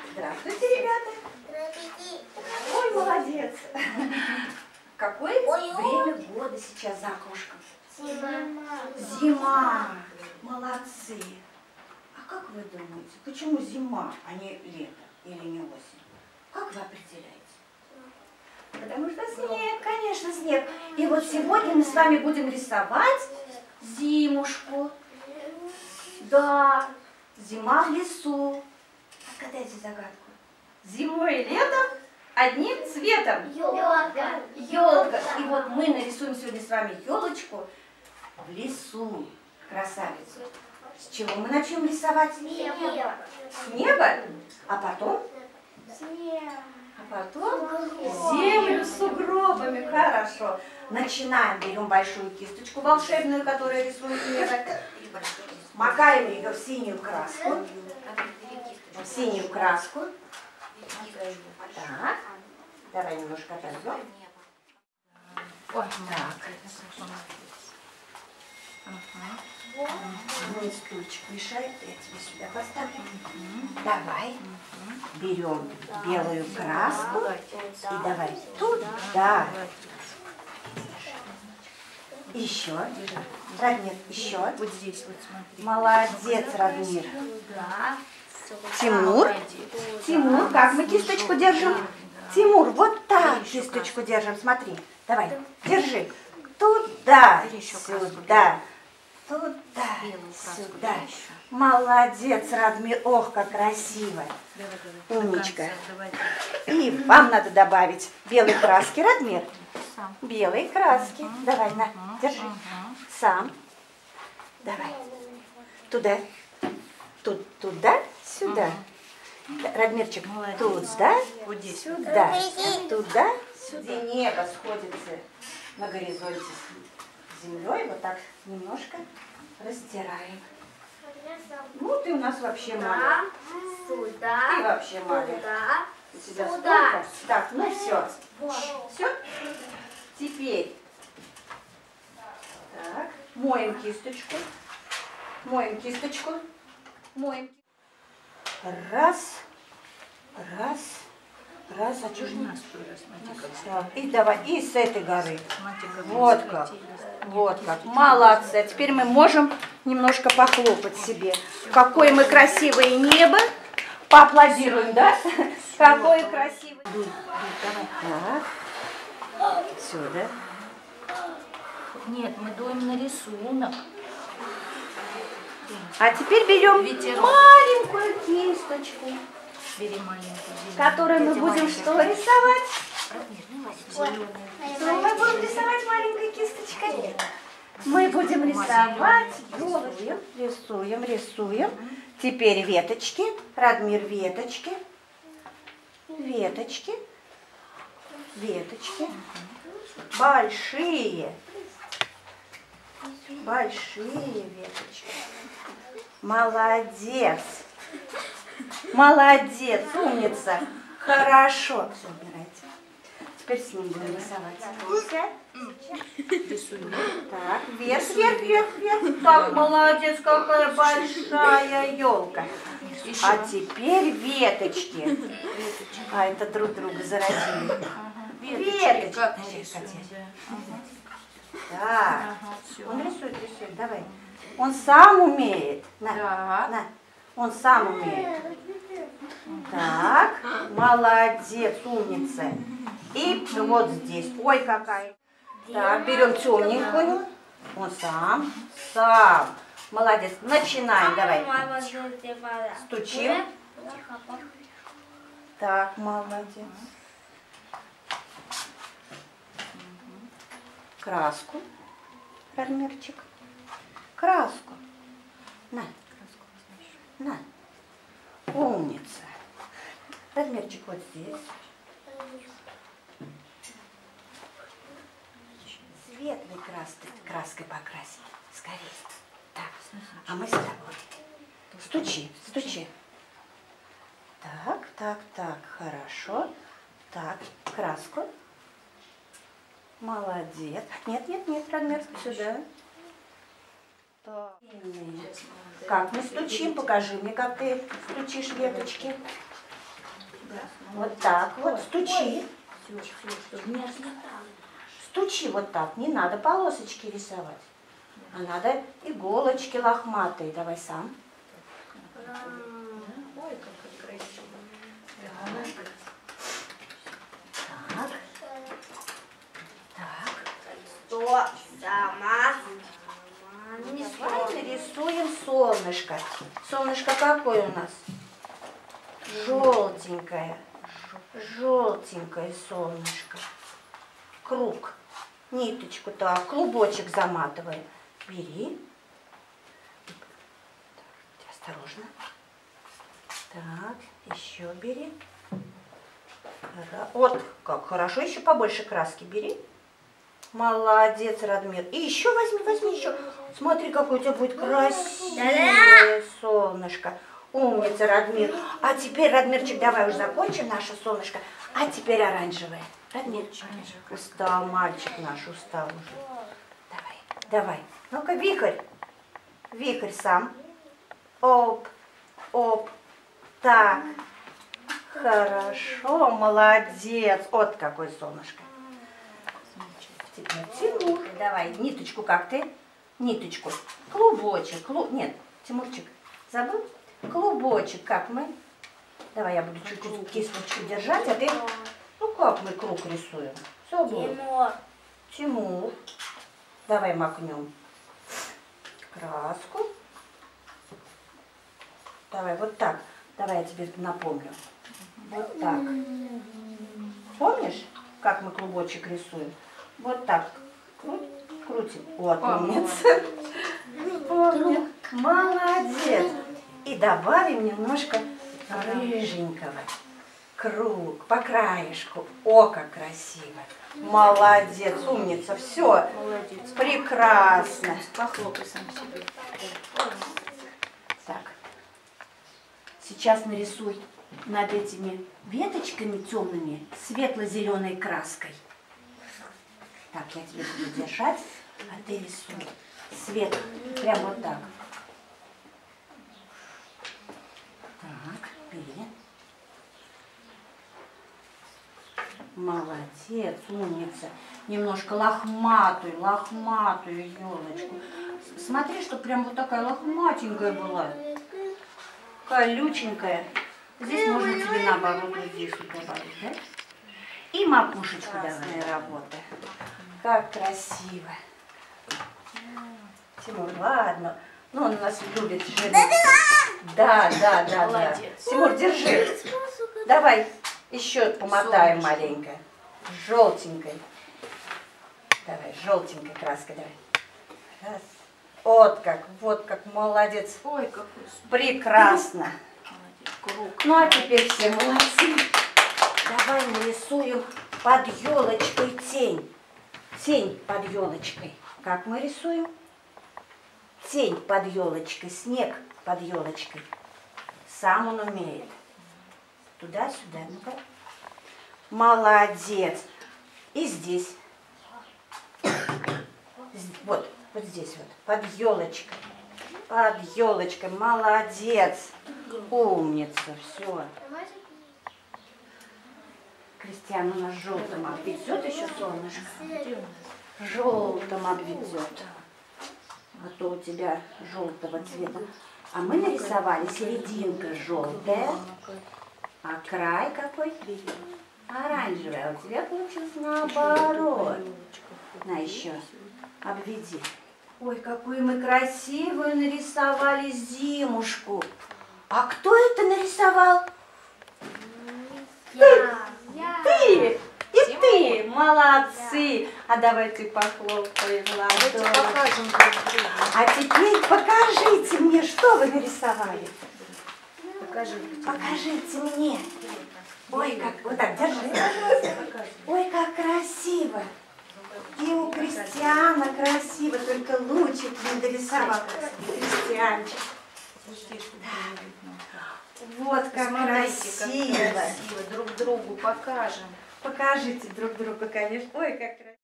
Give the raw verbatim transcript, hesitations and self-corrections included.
Здравствуйте, ребята. Здравствуйте. Ой, молодец. Какое Ой, время года сейчас за окошком? Зима. Зима. Молодцы. А как вы думаете, почему зима, а не лето или не осень? Как вы определяете? Потому что снег, конечно, снег. И вот сегодня мы с вами будем рисовать зимушку. Да, зима в лесу. Отгадайте загадку. Зимой и летом одним цветом. Елка. Елка. И вот мы нарисуем сегодня с вами елочку в лесу. Красавицу. С чего мы начнем рисовать? Небо. С неба. А потом? Снег. А потом землю с сугробами. Хорошо. Начинаем. Берем большую кисточку волшебную, которая рисует небо. Макаем ее в синюю краску. В синюю краску. Так. Давай немножко отойдем. Вот так. Мой стульчик мешает, я тебе сюда поставлю. Давай. Берем белую краску и давай туда. Еще. Радмир, еще. Вот здесь вот смотри. Молодец, Радмир. Тимур. Тимур, как мы кисточку держим? Тимур, вот так кисточку держим. Смотри. Давай, держи. Туда, сюда. Туда, сюда. Молодец, Радмир. Ох, как красиво. Умничка. И вам надо добавить белой краски, Радмир. Белой краски. Давай, на, держи. Сам. Давай. Туда. Тут, туда, сюда. Радмирчик, туда, сюда. Туда, сюда. Небо сходится на горизонте с землей. Вот так немножко растираем. Ну, ты у нас вообще маленький. Сюда. Ты вообще маленький. Сюда. У тебя Сюда. столько. Так, ну все. Все. Теперь. Так, моем кисточку. Моем кисточку. Моем. Раз. Раз. Раз. А что ж не нас? Так, и давай. И с этой горы. Вот как. Вот как. Молодцы. А теперь мы можем немножко похлопать себе. Какое мы красивое небо. Поаплодируем, да? Какое красивое. Так. Сюда. Нет, мы дуем на рисунок. А теперь берем Ветерок. маленькую кисточку, Бери маленькую. которой мы будем что рисовать? Зеленый. Что мы будем рисовать маленькой кисточкой? Мы будем рисовать елочку. Рисуем, рисуем. Теперь веточки. Радмир, веточки. Веточки. Веточки. Большие. Большие веточки. Молодец. Молодец, умница. Хорошо. Все, убирайте. Теперь с ним будем рисовать. Рисуем. Так, вверх, вверх, вверх, вверх. Так, молодец, какая большая елка. А теперь веточки. А, это друг друга заразили. Веточки. Как Давай, мы рисуем, Катя. да. Так, Ага, всё. он рисует, рисует, давай. Он сам умеет. На, Так. на. Он сам умеет. Так, молодец, умница. И вот здесь. Ой, какая. Так, берем темненькую. Он сам, сам. Молодец. Начинаем, давай. Стучим. Так, молодец. Краску, Радмирчик. Краску. На. На. Умница. Радмирчик вот здесь. Светлой краской, краской покрасить. Скорее. Так. А мы с тобой. Стучи, стучи. Так, так, так. Хорошо. Так, краску. Молодец. Нет, нет, нет, Радмир, сюда. Так. Как мы стучим? Покажи мне, как ты стучишь веточки. Вот так вот, стучи. Все, все, чтобы не разлетало. Стучи вот так, не надо полосочки рисовать. А надо иголочки лохматые. Давай сам. Ой, как красиво. Так. Так. Что? Сама. Давай нарисуем солнышко. Солнышко какое у нас? Желтенькое. Желтенькое солнышко. Круг. Ниточку так, клубочек заматываем. Бери. Осторожно. Так, еще бери. Вот как хорошо, еще побольше краски бери. Молодец, Радмир. И еще возьми, возьми еще. Смотри, какое у тебя будет красивое солнышко. Умница, Радмир. А теперь, Радмирчик, давай уже закончим наше солнышко. А теперь оранжевое. Радмирчик. Устал мальчик наш, устал уже. Давай, давай. Ну-ка, вихрь. Вихрь сам. Оп, оп. Так. Хорошо, молодец. Вот какое солнышко. Теперь Тимур. Давай, ниточку как ты? Ниточку. Клубочек. Клуб... Нет, Тимурчик, забыл? Клубочек, как мы? Давай я буду чуть-чуть кисточку держать, а ты... Ну как мы круг рисуем? Забыл. Тимур. Тимур. Давай макнем краску. Давай вот так. Давай я тебе напомню. Вот так. Помнишь, как мы клубочек рисуем? Вот так. Кру- Крутим. Вот, умница. Помню. Молодец. И добавим немножко рыженького. Круг по краешку. О, как красиво. Молодец, умница. Все. Молодец. Прекрасно. Похлопай сам себе. Так. Сейчас нарисуй над этими веточками темными светло-зеленой краской. Так, я тебе буду держать, а ты рисуй. Свет. Прям вот так. Так, бери. Молодец, умница. Немножко лохматую, лохматую елочку. Смотри, что прям вот такая лохматенькая была. Колюченькая. Здесь можно тебе наоборот вот здесь вот добавить, да? И макушечку давай работа. Как красиво. Тимур, ладно. Ну, он у нас любит жирный. Да, да, да, Молодец. да. Тимур, держи. Давай еще помотаем маленько. Желтенькой. Давай, желтенькой краской давай. Раз. Вот как, вот как, молодец. Ой, какой супер. Прекрасно. Молодец. Круг. Ну, а теперь все молодцы. Давай нарисуем под елочкой тень. Тень под елочкой. Как мы рисуем? Тень под елочкой, снег под елочкой. Сам он умеет. Туда-сюда, ну-ка. Молодец. И здесь. Вот, вот здесь вот, под елочкой. Под елочкой. Молодец. Умница. Все. Кристиан у нас желтым обведет еще солнышко. Где у нас? Желтым обведет. А то у тебя желтого цвета. А мы нарисовали серединка желтая, а край какой? Оранжевый. А у тебя получилось наоборот. На еще. Обведи. Ой, какую мы красивую нарисовали зимушку. А кто это нарисовал? Я. Я. Ты! И ты! Молодцы! А давайте похлопаем в ладоши. Покажем друг другу. А теперь покажите мне, что вы нарисовали. Покажи. Покажите мне. Ой, как... Вот так, держи, пожалуйста. Ой, как красиво. И у Кристиана красиво, только лучик не дорисовал. Кристианчик. Вот как Смотрите, как красиво. красиво. Друг другу покажем. Покажите друг другу, конечно. Ой, как красиво.